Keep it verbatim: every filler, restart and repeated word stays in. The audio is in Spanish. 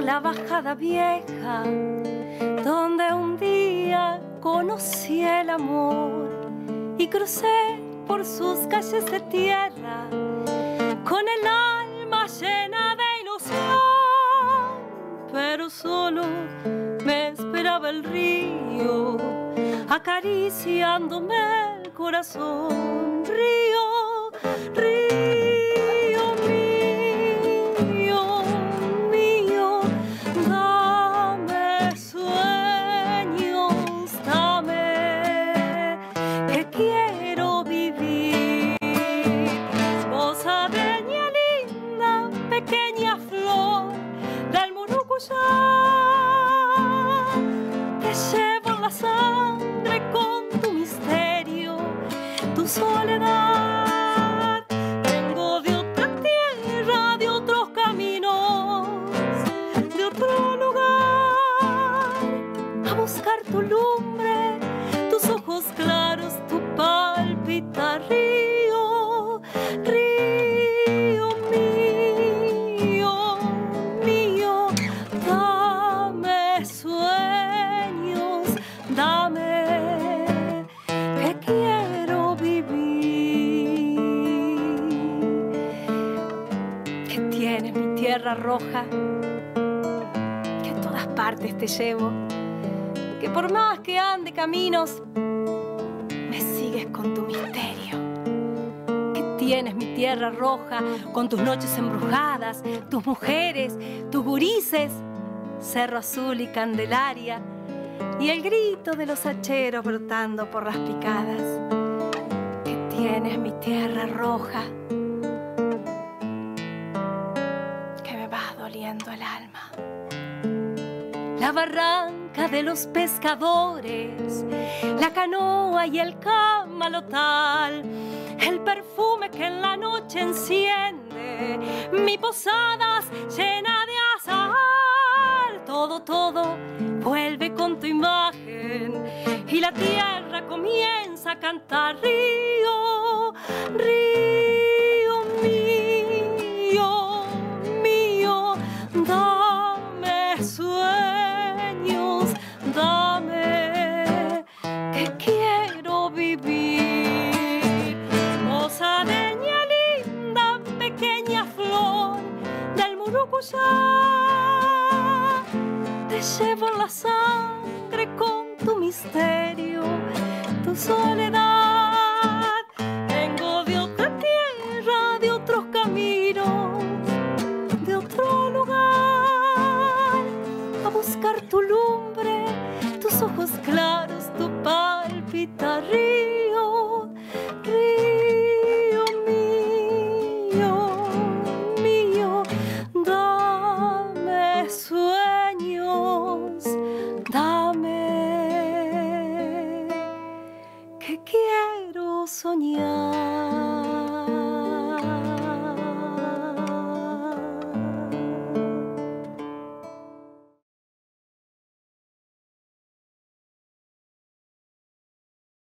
la bajada vieja, donde un día conocí el amor y crucé por sus calles de tierra con el alma llena de ilusión, pero solo me esperaba el río acariciándome el corazón. Río, río mío, mío, dame sueños, dame que quiero vivir. Posadeña linda, pequeña flor del Murucuyá, te llevo en la sangre con tu misterio, tu soledad. Vengo de otra tierra, de otros caminos, de otro lugar, a buscar tu lumbre, tus ojos claros, tu palpitar. Río, río mío, mío, dame sueños, dame que quiero vivir. ¿Qué tiene mi tierra roja? Que a todas partes te llevo, que por más que ande caminos, me sigues con tu misterio. ¿Qué tienes mi tierra roja con tus noches embrujadas, tus mujeres, tus gurises, Cerro Azul y Candelaria, y el grito de los hacheros brotando por las picadas? ¿Qué tienes mi tierra roja que me va doliendo el alma? La barranca de los pescadores, la canoa y el camalotal, el perfume que en la noche enciende mi posadas llena de azahar. Todo, todo vuelve con tu imagen y la tierra comienza a cantar. Río, río mío, mío, dame sueños, dame que quiero vivir. Posadeña linda, pequeña flor del Murucuyá, te llevo en la sangre con tu misterio, tu soledad.